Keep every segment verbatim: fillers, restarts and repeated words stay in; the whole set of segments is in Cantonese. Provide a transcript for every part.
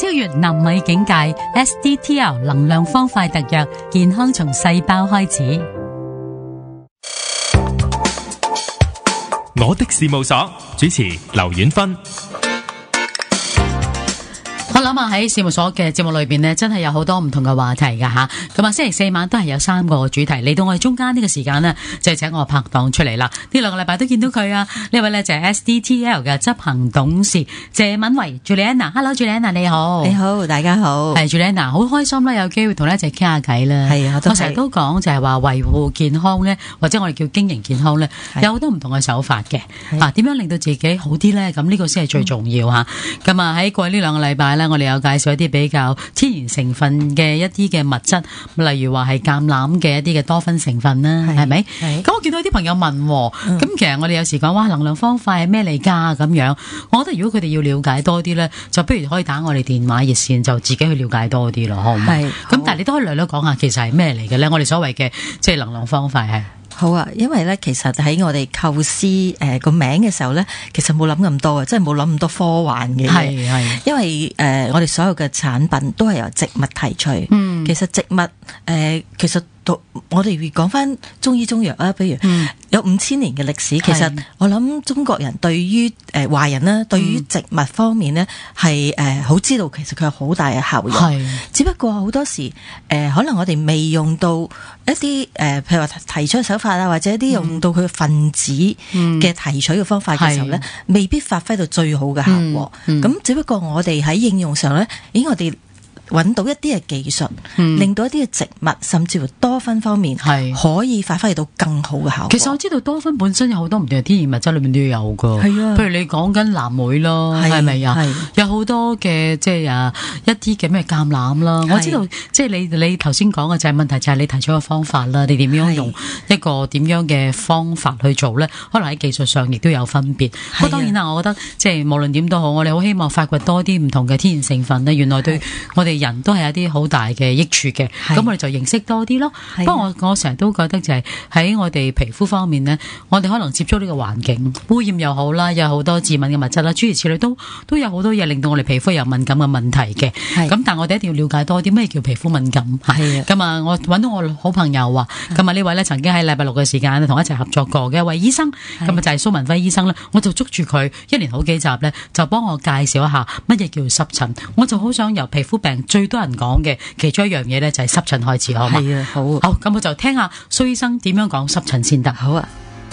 超越納米境界 S D T L 能量方塊特約，健康從細胞開始。 我的事務所主持劉婉芬。 我諗下喺事務所嘅節目裏邊呢，真係有好多唔同嘅話題噶吓。咁啊，星期四晚都係有三個主題。嚟到我哋中間呢個時間呢，就係請我拍檔出嚟啦。呢兩個禮拜都見到佢啊。呢位呢就係 S D T L 嘅執行董事謝敏維 Juliana。Hello Juliana， 你好。 你好，大家好。 係 Juliana， 好開心啦，有機會同你一齊傾下偈啦。 係啊， 我成日都講就係話維護健康呢，或者我哋叫經營健康呢，有好多唔同嘅手法嘅。啊，點樣令到自己好啲呢？咁呢個先係最重要吓。咁啊喺過去呢兩個禮拜呢，我哋有介紹一啲比較天然成分嘅一啲嘅物質，例如話係橄欖嘅一啲嘅多酚成分啦，係咪？咁我見到有啲朋友問，咁、嗯、其實我哋有時講哇能量方塊係咩嚟㗎咁樣，我覺得如果佢哋要了解多啲咧，就不如可以打我哋電話熱線，就自己去了解多啲咯，好唔好？咁但係你都可以略略講下，其實係咩嚟嘅咧？我哋所謂嘅即係能量方塊係。 好啊，因為咧，其實喺我哋構思誒個、呃、名嘅時候咧，其實冇諗咁多啊，即係冇諗咁多科幻嘅嘢。係係，因為誒、呃、我哋所有嘅產品都係由植物提取。嗯，其實植物誒、呃、其實我哋講翻中醫中藥啊，比如有五千年嘅歷史，其實我諗中國人對於誒華人啦，對於植物方面咧係誒好知道，其實佢有好大嘅效用。係，只不過好多時誒、呃、可能我哋未用到一啲誒、呃、譬如話提取手法啊，或者一啲用到佢嘅分子嘅提取嘅方法嘅時候咧，未必發揮到最好嘅效果。咁、嗯嗯、只不過我哋喺應用上咧，咦我哋揾到一啲嘅技術、嗯，令到一啲嘅植物甚至乎多酚方面係可以發揮到更好嘅效果。其實我知道多酚本身有好多唔同嘅天然物質裏面都要有噶，係啊，譬如你講緊藍莓咯，係咪啊？有好多嘅即係啊一啲嘅咩橄欖啦，我知道即係你你頭先講嘅就係問題就係你提出嘅方法啦，你點樣用一個點樣嘅方法去做咧？可能喺技術上亦都有分別。不過當然啦，我覺得即係無論點都好，我哋好希望發掘多啲唔同嘅天然成分咧，原來對我哋人都係一啲好大嘅益處嘅，咁我哋就認識多啲咯。不過我我成日都覺得就係喺我哋皮膚方面呢，我哋可能接觸呢個環境污染又好啦，有好多致敏嘅物質啦，諸如此類都都有好多嘢令到我哋皮膚有敏感嘅問題嘅。咁但係我哋一定要了解多啲咩叫皮膚敏感。係咁啊，我揾到我好朋友話，咁啊呢位呢曾經喺禮拜六嘅時間同一齊合作過嘅一位醫生，咁啊就係蘇文輝醫生啦。我就捉住佢一連好幾集呢，就幫我介紹一下乜嘢叫濕疹。我就好想由皮膚病最多人講嘅其中一樣嘢咧，就係濕疹開始，好嘛？係啊，好。好，咁我就聽下蘇醫生點樣講濕疹先得。好啊，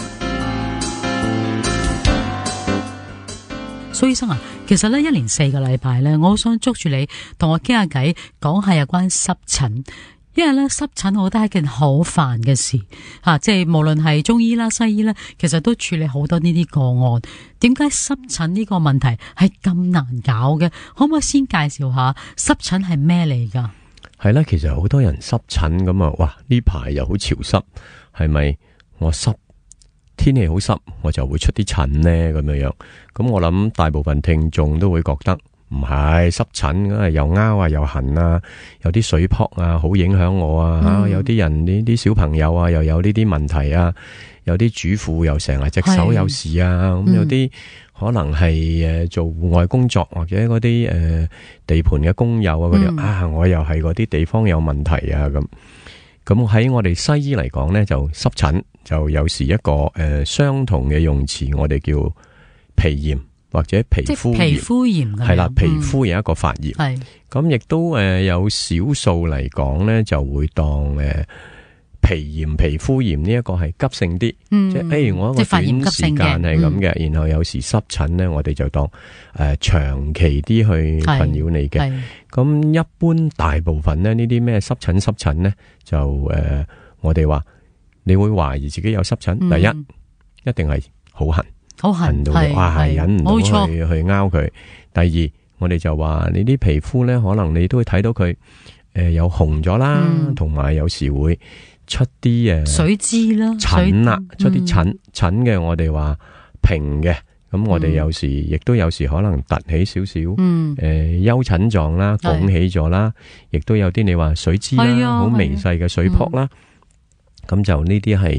蘇醫生啊，其實咧一連四個禮拜咧，我好想捉住你同我傾下偈，講下有關濕疹。因為咧濕疹，我覺得係一件好煩嘅事吓、啊，即係無論係中醫啦、西醫啦，其實都處理好多呢啲個案。點解濕疹呢個問題係咁難搞嘅？可唔可以先介紹下濕疹係咩嚟噶？ 係啦，其實好多人濕疹咁啊，哇！呢排又好潮濕，係咪我濕天氣好濕，我就會出啲疹呢？咁樣樣？咁我諗大部分聽眾都會覺得。唔係濕疹，又拗啊，又痕啊，有啲水泡啊，好影響我啊！嗯、有啲人呢啲小朋友啊，又有呢啲問題啊，有啲主婦又成日隻手有事啊，咁、嗯、有啲可能係誒做戶外工作或者嗰啲誒地盤嘅工友啊嗰啲、嗯、啊，我又係嗰啲地方有問題啊咁。咁喺我哋西醫嚟講咧，就濕疹就有時一個誒、呃、相同嘅用詞，我哋叫皮炎。或者皮膚炎，皮膚炎係啦，皮膚有一個發炎，係咁亦都誒有少數嚟講咧，就會當誒皮炎、皮膚炎呢一個係急性啲，嗯、即係誒、哎、我一個短時間係咁嘅，然後有時濕疹咧，我哋就當誒、呃、長期啲去困擾你嘅。咁一般大部分咧呢啲咩濕疹濕疹咧，就誒、呃、我哋話你會懷疑自己有濕疹，嗯、第一一定係好痕。好痕到你，哇係忍唔到去去拗佢。第二，我哋就話你啲皮膚咧，可能你都會睇到佢誒有紅咗啦，同、嗯、埋有，有時會出啲誒水脂啦、疹啦，出啲疹疹嘅。我哋話平嘅，咁我哋有時亦、嗯、都有時可能凸起少少，誒、嗯、丘、呃、疹狀啦，拱起咗啦，亦都有啲你話水脂啦，好微細嘅水泡啦，咁、嗯、就呢啲係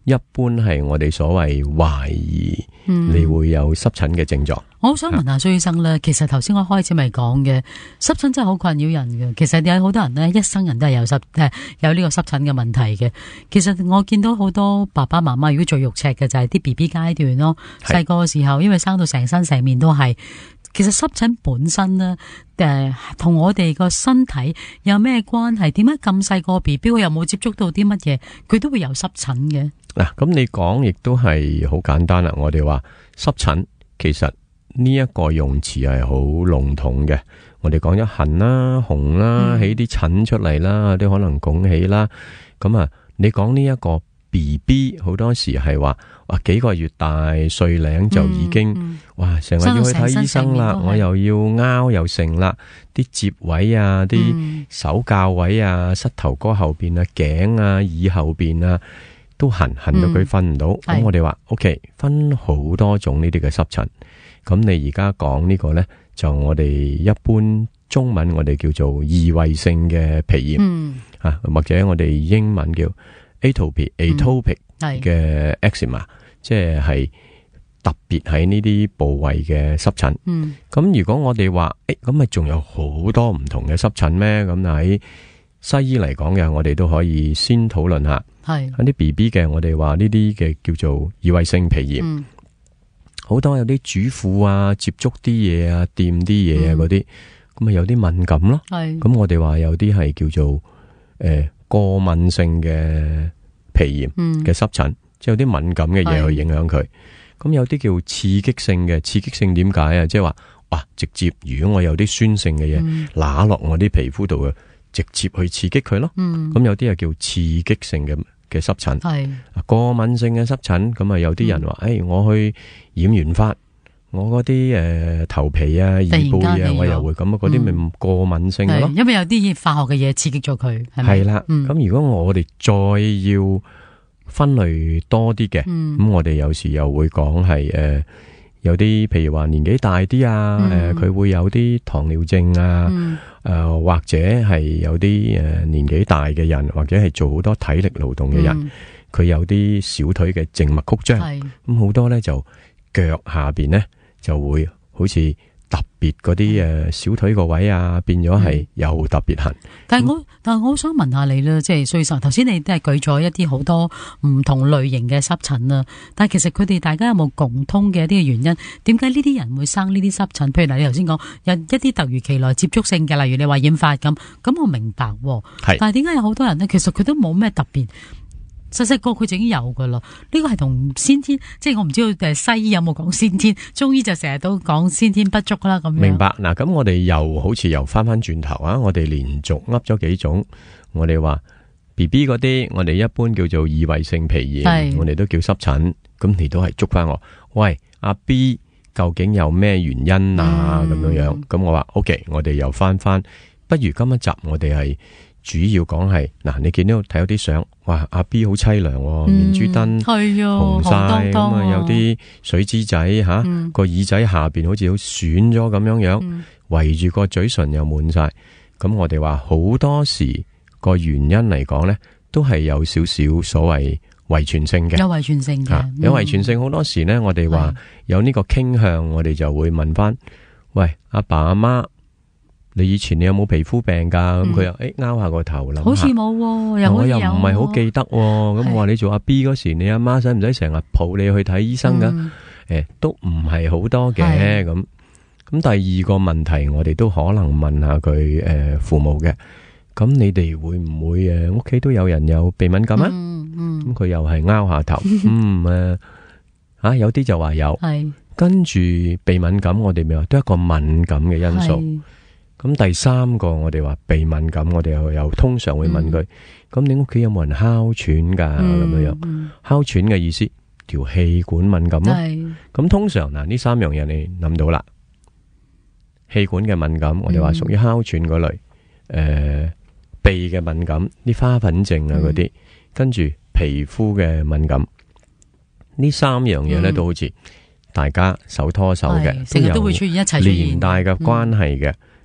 一般係我哋所謂懷疑你會有濕疹嘅症狀。嗯、 我好想問下蘇醫生咧，其實頭先我開始咪講嘅濕疹真係好困擾人嘅。其實有好多人咧，一生人都係有濕誒有呢個濕疹嘅問題嘅。其實我見到好多爸爸媽媽如果最肉赤嘅就係啲 B B 階段咯，細個嘅時候因為生到成身成面都係。其實濕疹本身咧，誒、呃，同我哋個身體有咩關係？點解咁細個 B B 佢又冇接觸到啲乜嘢，佢都會有濕疹嘅？ 嗱、啊，咁你講亦都係好簡單啦。我哋話濕疹，其實呢一個用詞係好籠統嘅。我哋講咗痕啦、紅啦，起啲疹出嚟啦，啲可能拱起啦。咁啊，你講呢一個 B B 好多時係話，哇幾個月大歲零就已經，嗯嗯、哇成日要去睇醫生啦，我又要拗又成啦，啲接位啊，啲手教位啊，膝頭哥後邊啊，頸啊，耳後邊啊，都痕痕到佢瞓唔到。咁、嗯、我哋話 OK， 分好多種呢啲嘅濕疹。咁你而家講呢個呢，就我哋一般中文我哋叫做異位性嘅皮炎，嗯、啊或者我哋英文叫Atopic atopic 嘅 eczema，即係特別喺呢啲部位嘅濕疹。咁、嗯、如果我哋話，誒咁咪仲有好多唔同嘅濕疹咩？咁喺西醫嚟講嘅，我哋都可以先討論下。係喺啲 B B 嘅，我哋話呢啲嘅叫做異位性皮炎，好、嗯、多有啲主婦啊，接觸啲嘢啊，掂啲嘢啊嗰啲，咁咪有啲敏感咯。係咁我哋話有啲係叫做誒。呃過敏性嘅皮炎嘅濕疹，嗯、即係有啲敏感嘅嘢去影響佢。咁有啲叫刺激性嘅，刺激性點解啊？即係話，哇，直接如果我有啲酸性嘅嘢揦落我啲皮膚度嘅，直接去刺激佢咯。咁、嗯、有啲係叫刺激性嘅嘅濕疹。係過敏性嘅濕疹，咁啊有啲人話，誒、嗯哎，我去染完髮。我嗰啲誒頭皮啊、耳背啊，我又會咁啊，嗰啲咪過敏性嘅咯。 因為有啲化學嘅嘢刺激咗佢，係咪？係啦，咁、嗯、如果我哋再要分類多啲嘅，咁、嗯、我哋有時又會講係誒有啲，譬如話年紀大啲啊，誒、嗯、佢、呃、會有啲糖尿症啊，誒、嗯呃、或者係有啲誒年紀大嘅人，或者係做好多體力勞動嘅人，佢、嗯、有啲小腿嘅靜脈曲張，咁好多咧就腳下邊咧。就會好似特別嗰啲誒小腿個位啊，變咗係又特別痕。但係我但係我好想問下你啦，即係蘇醫生，頭先你都係舉咗一啲好多唔同類型嘅濕疹啦。但係其實佢哋大家有冇共通嘅一啲嘅原因？點解呢啲人會生呢啲濕疹？譬如嗱，你頭先講有一啲突如其來接觸性嘅，例如你話染髮咁，咁我明白。係，但係點解有好多人咧？其實佢都冇咩特別。細細個佢就已經有噶啦，呢個係同先天，即係我唔知道誒西醫有冇講先天，中醫就成日都講先天不足啦咁樣。明白嗱，咁我哋又好似又翻翻轉頭啊，我哋連續噏咗幾種，我哋話 B B 嗰啲，我哋一般叫做異位性皮炎，我哋都叫濕疹，咁你都係捉翻我，喂阿 B 究竟有咩原因啊咁樣樣，咁我話 OK， 我哋又翻翻，不如今一集我哋係。主要講係嗱，你見到睇到啲相，哇，阿 B 好淒涼，嗯、面珠燈紅晒，咁啊有啲水珠仔吓，個、嗯、耳仔下邊好似好損咗咁樣樣，圍住個嘴唇又滿晒。咁我哋話好多時個原因嚟講咧，都係有少少所謂遺傳性嘅，有遺傳性嘅，嗯、有遺傳性好多時咧，我哋話有呢個傾向，我哋就會問翻，喂，阿爸阿媽。你以前你有冇皮膚病噶？咁佢、嗯、又誒拗下個頭諗，好似冇，又我又唔係好記得。咁我話你做阿 B 嗰時，你阿媽使唔使成日抱你去睇醫生噶？誒、嗯欸，都唔係好多嘅。咁咁第二個問題，我哋都可能問下佢誒、呃、父母嘅。咁你哋會唔會誒屋企都有人有鼻敏感啊？嗯嗯，咁佢又係拗下頭。嗯誒，吓、啊、有啲就話有，跟住鼻敏感，我哋咪話都係一個敏感嘅因素。咁第三個我哋話鼻敏感，我哋又又通常會問佢，咁、嗯、你屋企有冇人哮喘噶？咁樣樣，哮喘嘅意思條氣管敏感咯。咁通常嗱呢三樣嘢你諗到啦，氣管嘅敏感，我哋話屬於哮喘嗰類，誒、嗯呃、鼻嘅敏感，啲花粉症啊嗰啲，嗯、跟住皮膚嘅敏感，呢三樣嘢咧、嗯、都好似大家手拖手嘅，成日都會出現一齊出現連帶嘅關係嘅。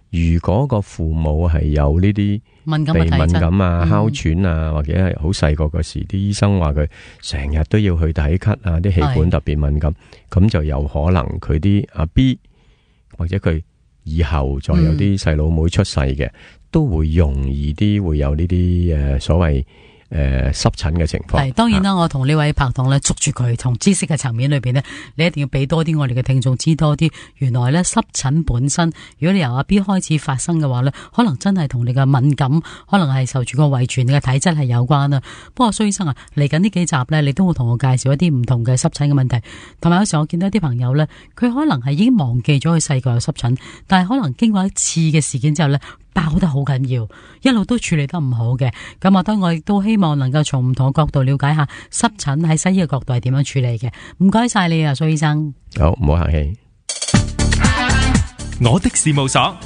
如果個父母係有呢啲敏感鼻嘅體質敏感啊、 嗯哮喘啊，或者係好細個嗰時，啲醫生話佢成日都要去睇咳啊，啲氣管特別敏感，咁就有可能佢啲阿 B 或者佢以後再有啲細佬妹出世嘅，嗯、都會容易啲會有呢啲誒所謂。誒，濕疹嘅情況係當然啦，我同呢位拍檔咧捉住佢，從知識嘅層面裏邊呢，你一定要俾多啲我哋嘅聽眾知多啲。原來咧濕疹本身，如果你由阿 B 開始發生嘅話咧，可能真係同你嘅敏感，可能係受住個遺傳你嘅體質係有關啦。不過蘇醫生啊，嚟緊呢幾集咧，你都會同我介紹一啲唔同嘅濕疹嘅問題，同埋有時候我見到啲朋友咧，佢可能係已經忘記咗佢細個有濕疹，但係可能經過一次嘅事件之後咧，爆得好緊要，一路都處理得唔好嘅。咁我當我亦都希望能夠從唔同嘅角度了解下濕疹喺西醫嘅角度係點樣處理嘅。唔該晒你啊，蘇醫生。 好，唔好客氣。 我的事務所，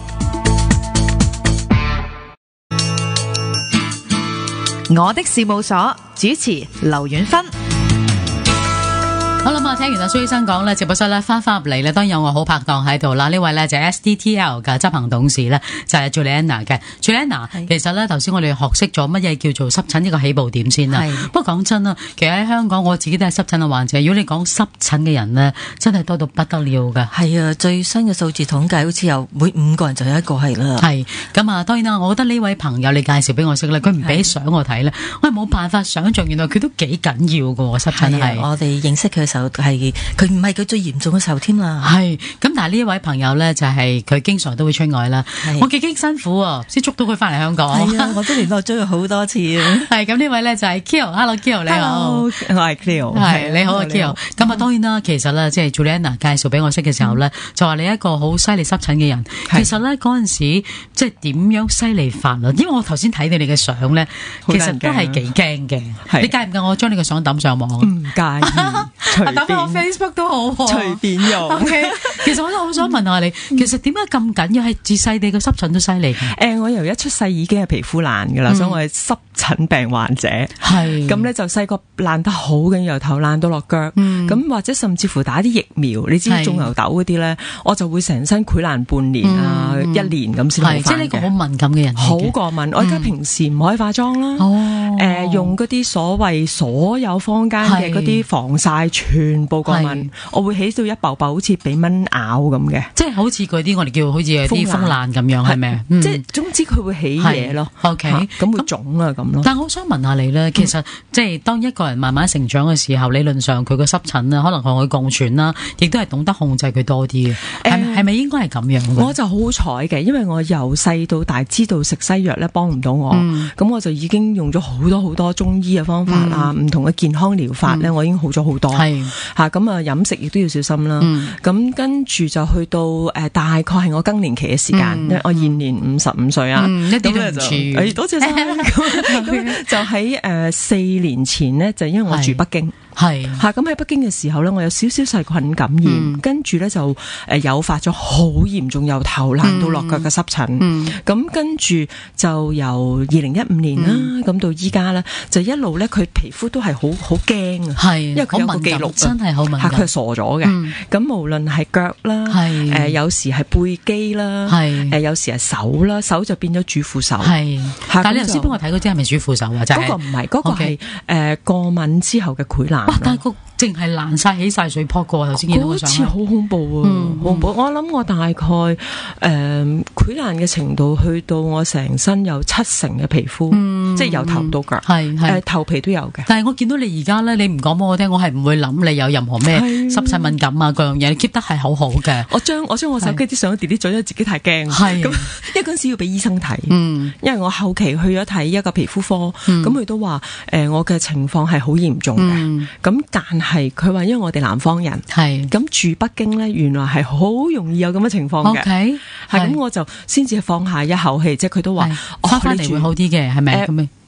我的事務所主持劉婉芬。 好啦，咁啊，聽完阿蘇醫生講咧，直播室咧翻翻入嚟咧，當然有我好拍檔喺度啦。呢位咧就係 S D T L 嘅執行董事咧，就係 Juliana 嘅。Juliana，其實咧頭先我哋學識咗乜嘢叫做濕疹呢個起步點先啦。不過講真啦，其實喺香港我自己都係濕疹嘅患者。如果你講濕疹嘅人咧，真係多到不得了噶。 係啊，最新嘅數字統計好似有每五個人就有一個係啦。 係咁啊，當然啦，我覺得呢位朋友你介紹俾我識咧，佢唔俾相我睇咧，我係冇辦法想象，原來佢都幾緊要噶。濕疹係我哋認識佢嘅時候係佢唔係佢最嚴重嘅時候添啦。 係咁，但係呢一位朋友咧就係、是、佢經常都會出外啦。我幾經辛苦啊，先捉到佢翻嚟香港。 係啊，我都聯絡咗佢好多次啊。 係咁，呢位咧就係 Kyo，Hello Kyo 你好。 Hello，我係 Kyo。 係你好啊 Kyo。咁啊，當然啦，其實咧即係 Juliana 介紹俾我識嘅時候咧，嗯、就話你一個好犀利濕疹嘅人。其實咧嗰陣時即係點樣犀利法啊？因為我頭先睇你哋嘅相咧，其實都係幾驚嘅。你介唔介我將你嘅相抌上網？ 唔介意， 抌翻我 Facebook 都好， 隨便用。 Okay， 其實我都好想問下你，其實點解咁緊要係自細地個濕疹都犀利？ 誒、呃，我由一出世已經係皮膚爛噶啦，嗯、所以我係濕疹病患者。 係咁咧，就細個爛得好緊，由頭爛到落腳。咁、嗯、或者甚至乎打啲疫苗，你知種牛痘嗰啲咧，我就會成身潰爛半年啊，嗯、一年咁先好翻嘅。 即係呢個好敏感嘅人， 好過敏。嗯、我而家平時唔可以化妝啦。哦，誒、呃，用嗰啲所謂所有坊間嘅嗰啲防曬，全部過敏。我會起到一爆爆，好似俾蚊咬咁嘅， 即係好似嗰啲我哋叫好似啲風爛咁樣，係咪？ 即係總之佢會起嘢咯。 OK， 咁會腫啊咁咯。 但係我想問下你咧，其實即係當一個人慢慢成長嘅時候，理論上佢個濕疹咧，可能同佢共存啦，亦都係懂得控制佢多啲嘅。係係咪應該係咁樣？ 我就好彩嘅，因為我由細到大知道食西藥咧幫唔到我，咁我就已經用咗好多好多中醫嘅方法啊，唔同嘅健康療法咧，我已經好咗好多。係吓咁啊，飲食亦都要小心啦。咁跟住就去到誒，大概係我更年期嘅時間，因為我現年五十五歲啊， 一啲都唔似。 多謝晒。咁就喺誒四年前呢，就因為我住北京。 係吓咁喺北京嘅時候咧，我有少少細菌感染，嗯、跟住咧就誒誘發咗好嚴重由頭爛到落腳嘅濕疹。咁、嗯、跟住就由二零一五年啦，咁、嗯、到依家咧就一路咧佢皮膚都係好好驚啊，係因為佢有個記錄， 真係好敏感， 佢係傻咗嘅。咁、嗯、無論係腳啦，誒、呃、有時係背肌啦，誒、呃、有時係手啦，手就變咗主婦手。係，但係你頭先幫我睇嗰啲係咪主婦手啊？就係、嗰個唔係，嗰、嗰個係誒 Okay. 呃、過敏之後嘅潰爛。 哇！但係個淨係爛晒起晒水泡過，頭先見到個相， 好似好恐怖啊！嗯、恐怖！我諗我大概誒、呃、潰爛嘅程度去到我成身有七成嘅皮膚，嗯、即係由頭到腳，係係、呃、頭皮都有嘅。 但係我見到你而家咧，你唔講俾我聽，我係唔會諗你有任何咩濕疹敏感啊，各樣嘢，你 keep 得係好好嘅。 我將我將我手機啲相 delete 咗，因為自己太驚。係咁，因為嗰陣時要俾醫生睇，嗯、因為我後期去咗睇一個皮膚科，咁佢、嗯、都話誒、呃、我嘅情況係好嚴重嘅，咁、嗯、但係佢話因為我哋南方人係咁住北京咧，原來係好容易有咁嘅情況嘅，係咁我就先至放下一口氣，即係佢都話翻翻嚟會好啲嘅，係咪咁樣？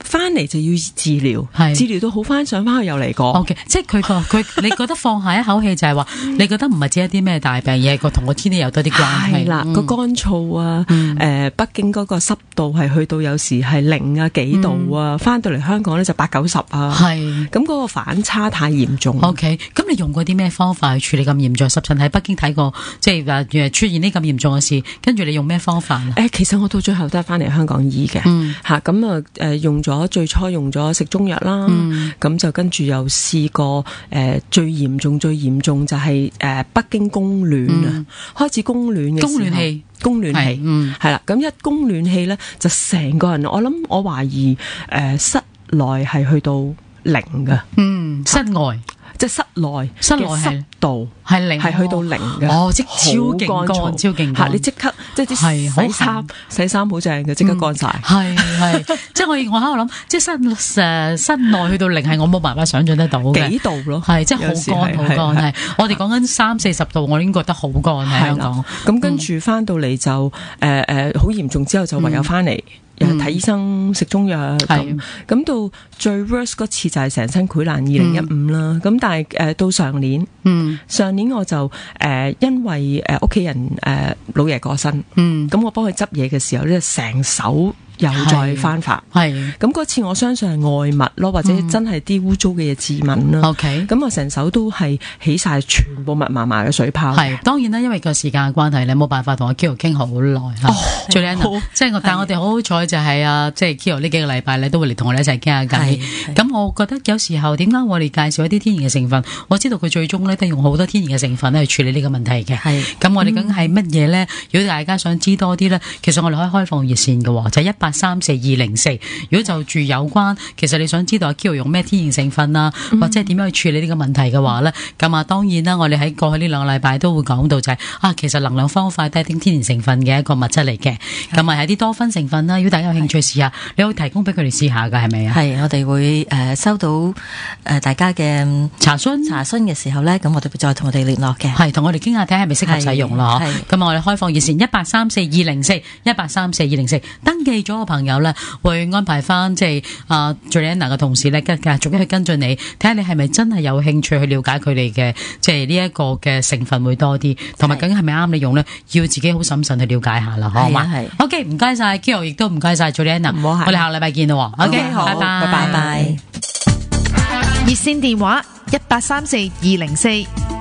翻嚟就要治療，治療到好翻，上翻去又嚟過。 OK， 即係佢個佢，你覺得放下一口氣就係話，你覺得唔係只一啲咩大病，而係個同個天氣有多啲關係。 係啦，個乾燥啊，誒，北京嗰個濕度係去到有時係零啊幾度啊，翻到嚟香港咧就八九十啊。係，咁嗰個反差太嚴重。 OK， 咁你用過啲咩方法去處理咁嚴重濕疹？喺北京睇過，即係話出現呢咁嚴重嘅事，跟住你用咩方法啊？ 誒，其實我到最後都係翻嚟香港醫嘅，吓咁啊，誒，用咗最初用咗食中藥啦，咁、嗯、就跟住又試過誒、呃、最嚴重最嚴重就係、是、誒、呃、北京供暖啊、嗯，開始供暖嘅時候，供暖器，供暖器，嗯，係啦，咁一供暖器咧就成個人，我諗我懷疑誒、呃、室內係去到零噶，嗯，室外。即係室內，室內濕度係零，係去到零嘅。哦，即係超勁乾，超勁乾。你即刻即係啲洗衫，洗衫好正嘅，即刻乾晒。係係，即係我我喺度諗，即係室誒室內去到零係我冇辦法想象得到嘅。幾度咯？係即係好乾好乾係。我哋講緊三四十度，我已經覺得好乾喺香港。咁跟住翻到嚟就誒誒好嚴重之後就唯有翻嚟。又睇醫生食、嗯、中藥咁，咁到最 worst 嗰次就係成身潰爛二零一五啦。咁、嗯、但係誒、呃、到上年，嗯、上年我就誒、呃、因為誒屋企人誒、呃、老爺過身，咁、嗯、我幫佢執嘢嘅時候咧，成手又再翻發，係咁嗰次我相信係外物咯，或者真係啲污糟嘅嘢致敏啦。OK，咁我成手都係起晒全部密麻麻嘅水泡。係當然啦，因為個時間嘅關係咧，冇辦法同阿 Kiro 傾好耐吓。哦，最靚即係我，但係我哋好好彩就係啊，即係 Kiro 呢幾個禮拜咧都會嚟同我哋一齊傾下偈。咁我覺得有時候點解我哋介紹一啲天然嘅成分，我知道佢最終咧都用好多天然嘅成分咧去處理呢個問題嘅。係咁，我哋究竟係乜嘢咧？如果大家想知多啲咧，其實我哋可以開放熱線嘅，就係一八三四二零四。如果就住有關，其實你想知道阿 Kiro 用咩天然成分啊，嗯、或者係點樣去處理呢個問題嘅話咧，咁啊當然啦，我哋喺過去呢兩個禮拜都會講到就係、是、啊，其實能量方塊都係啲天然成分嘅一個物質嚟嘅，咁啊係啲多酚成分啦。如果大家有興趣試下，你可以提供俾佢哋試下㗎，係咪啊？係，我哋會誒、呃、收到誒、呃、大家嘅查詢查詢嘅時候咧，咁我哋會再同我哋聯絡嘅，係同我哋傾下睇下係咪適合使用咯。咁我哋開放熱線一八三四二零四一八三四二零四，登記咗嘅朋友咧，會安排翻即係啊 Juliana 嘅同事咧，跟繼續去跟進你，睇下你係咪真係有興趣去了解佢哋嘅即係呢一個嘅成分會多啲，同埋究竟係咪啱你用咧，要自己好審慎去了解下啦，好嘛？係。OK， 唔該晒 Kiro， 亦都唔該晒 Juliana， 我哋下個禮拜見咯。OK， 好，拜拜，拜拜。 熱線電話一八三四二零四。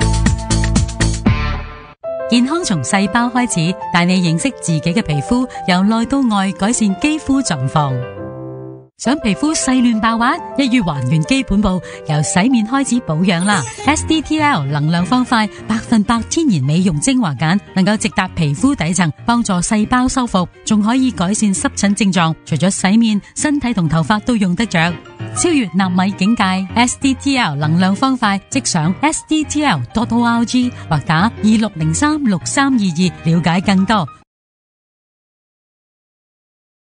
健康從細胞開始，帶你認識自己嘅皮膚，由內到外改善肌膚狀況。想皮膚細嫩爆滑，一於還原基本步，由洗面開始保養啦。S D T L 能量方塊百分百天然美容精華鹼，能夠直達皮膚底層，幫助細胞修復，仲可以改善濕疹症狀。除咗洗面，身體同頭髮都用得着。超越納米境界 ，S D T L 能量方塊，即上 S D T L dot org 或打二六零三六三二二了解更多。